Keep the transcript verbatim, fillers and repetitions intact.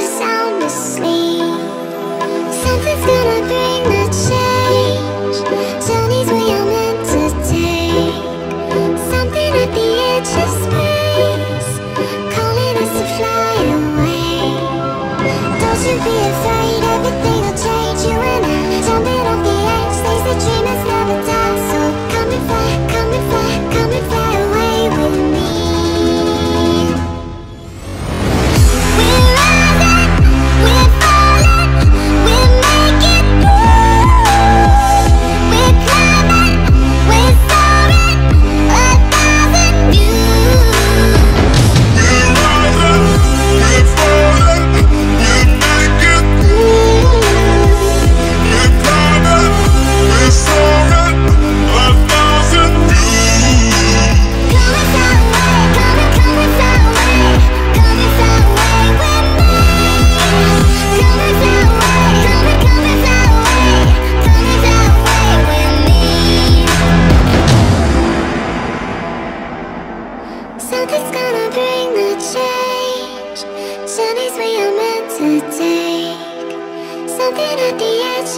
sound asleep. Something's gonna bring the change. Journeys we are meant to take. Something at the edge of space, calling us to fly away. Don't you be afraid, everything will change. You and I, jumping off the edge. They say dreamers never die, so come and fly, come and fly, come and fly away with me. We're rising, we're falling, we're making through. We're climbing, we're soaring, a thousand views. We're rising, we're falling, we're making through. We're climbing, we're soaring, a thousand views. Come and fly away, come and come and fly away, come and fly away with me. Come and fly away, come and come and fly away, come and fly away with me. Something's gonna bring the change. Journeys we are meant to take. Something at the edge